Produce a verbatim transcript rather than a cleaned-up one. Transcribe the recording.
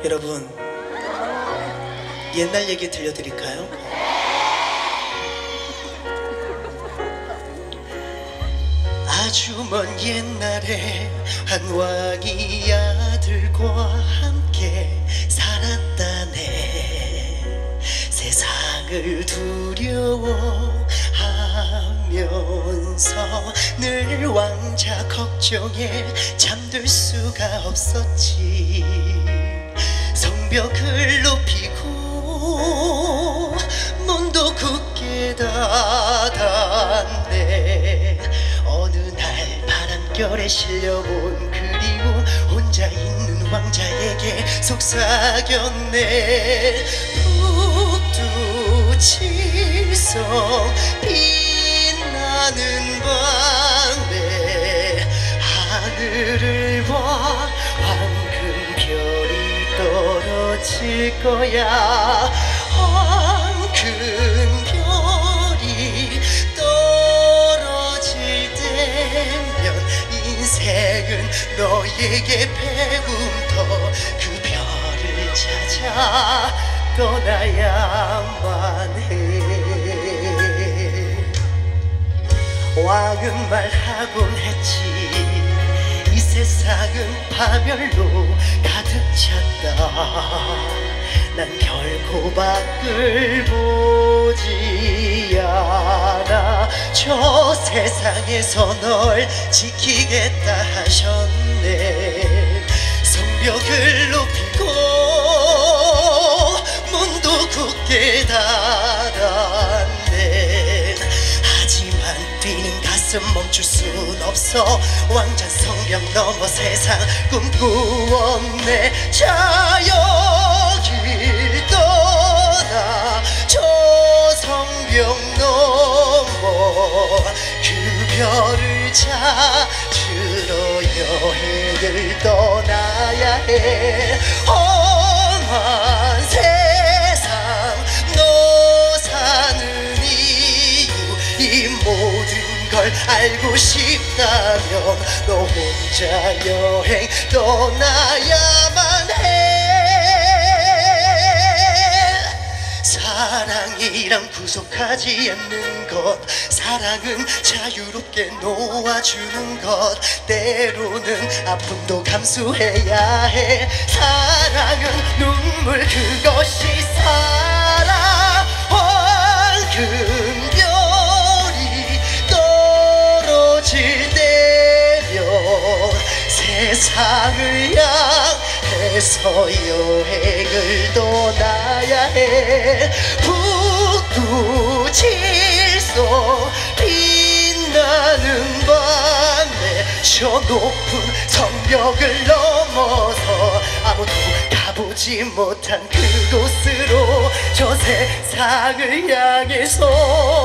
여러분, 옛날 얘기 들려드릴까요? 아주 먼 옛날에 한 왕이 아들과 함께 살았다네. 세상을 두려워하면서 늘 왕자 걱정에 잠들 수가 없었지. 성벽을 높이고 문도 굳게 닫았네. 어느 날 바람결에 실려온 그리움, 혼자 있는 왕자에게 속삭였네. 북두칠성 빛나는 밤에 하늘을 봐, 황금별이 떨어질 거야. 황금별이 떨어질 때면 인생은 너에게 배움터 그 별을 찾아 떠나야만 해. 왕은 말하곤 했지. 이 세상은 파멸로 가득 찼다. 난 결코 밖을 보지 않아. 저 세상에서 널 지키겠다 하셨네. 성벽을 높이고 문도 굳게 닫았네. 하지만 뛰는 가슴 멈출 순 없어. 왕자 성벽 넘어 세상 꿈꾸었네. 자 여길 떠나 저 성벽 넘어 그 별을 찾으러 여행을 떠나야 해. 험한 세상 너 사는 이유, 이 모든 걸 알고 싶다면 너 혼자 여행 떠나야만 해. 사랑이란 구속하지 않는 것, 사랑은 자유롭게 놓아주는 것, 때로는 아픔도 감수해야 해. 사랑은 눈물, 그것이 사랑. 황금별이 떨어질 때면 세상을 향해서 여행을 떠나야 해. 북두칠성 빛나는 밤에 저 높은 성벽을 넘어서 아무도 가보지 못한 그곳으로 저 세상을 향해서